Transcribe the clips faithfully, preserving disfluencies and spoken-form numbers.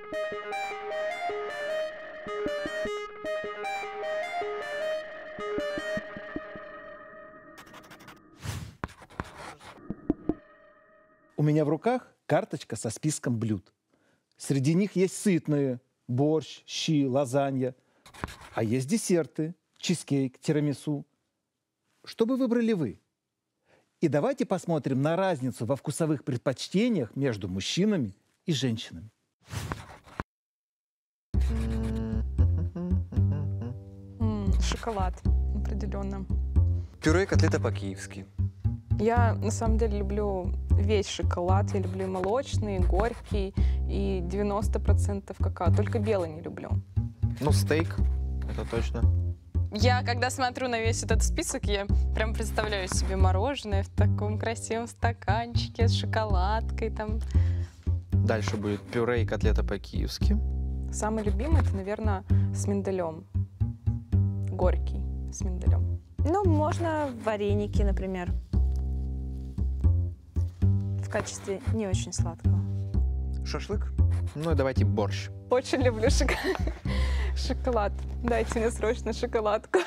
У меня в руках карточка со списком блюд. Среди них есть сытные – борщ, щи, лазанья. А есть десерты – чизкейк, тирамису. Что бы выбрали вы? И давайте посмотрим на разницу во вкусовых предпочтениях между мужчинами и женщинами. М, Шоколад, определенно. Пюре и котлета по-киевски. Я на самом деле люблю весь шоколад. Я люблю и молочный, и горький, и девяносто процентов какао. Только белый не люблю. Ну, стейк, это точно. Я, когда смотрю на весь этот список, я прям представляю себе мороженое в таком красивом стаканчике с шоколадкой. Там. Дальше будет пюре и котлета по-киевски. Самый любимый — это, наверное, с миндалем. Горький с миндалем. Ну, можно вареники, например. В качестве не очень сладкого. Шашлык. Ну и давайте борщ. Очень люблю шок... шоколад. Дайте мне срочно шоколадку.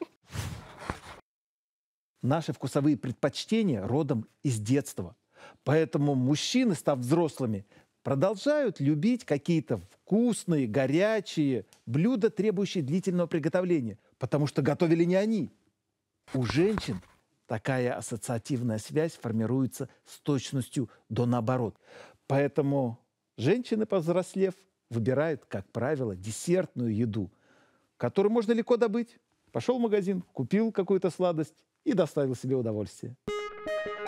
Наши вкусовые предпочтения родом из детства. Поэтому мужчины, став взрослыми, продолжают любить какие-то вкусные, горячие блюда, требующие длительного приготовления, потому что готовили не они. У женщин такая ассоциативная связь формируется с точностью до наоборот. Поэтому женщины, повзрослев, выбирают, как правило, десертную еду, которую можно легко добыть. Пошел в магазин, купил какую-то сладость и доставил себе удовольствие.